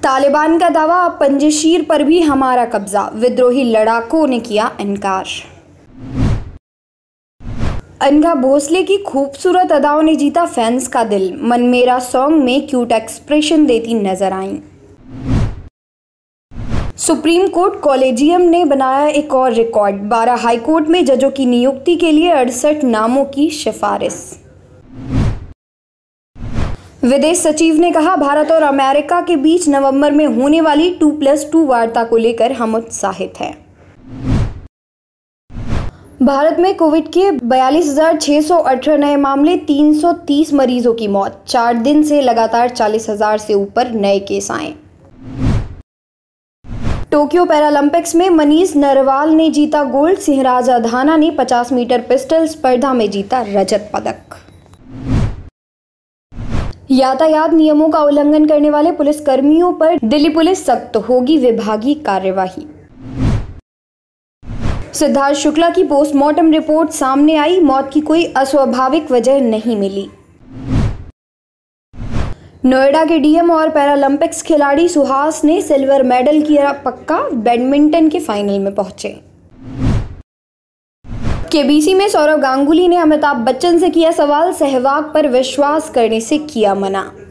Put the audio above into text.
तालिबान का दावा, अब पंजशीर पर भी हमारा कब्जा, विद्रोही लड़ाकों ने किया इनकार। अनघा भोसले की खूबसूरत अदाओं ने जीता फैंस का दिल, मन मेरा सॉन्ग में क्यूट एक्सप्रेशन देती नजर आईं। सुप्रीम कोर्ट कॉलेजियम ने बनाया एक और रिकॉर्ड, 12 हाईकोर्ट में जजों की नियुक्ति के लिए 68 नामों की सिफारिश। विदेश सचिव ने कहा, भारत और अमेरिका के बीच नवंबर में होने वाली 2+2 वार्ता को लेकर हम उत्साहित हैं। भारत में कोविड के 42,618 नए मामले, 330 मरीजों की मौत, 4 दिन से लगातार 40,000 से ऊपर नए केस आए। टोक्यो पैरालंपिक्स में मनीष नरवाल ने जीता गोल्ड, सिंहराज अधाना ने 50 मीटर पिस्टल स्पर्धा में जीता रजत पदक। यातायात नियमों का उल्लंघन करने वाले पुलिसकर्मियों पर दिल्ली पुलिस सख्त, होगी विभागीय कार्यवाही। सिद्धार्थ शुक्ला की पोस्टमार्टम रिपोर्ट सामने आई, मौत की कोई अस्वाभाविक वजह नहीं मिली। नोएडा के डीएम और पैरालंपिक्स खिलाड़ी सुहास ने सिल्वर मेडल किया पक्का, बैडमिंटन के फाइनल में पहुंचे। केबीसी में सौरव गांगुली ने अमिताभ बच्चन से किया सवाल, सहवाग पर विश्वास करने से किया मना।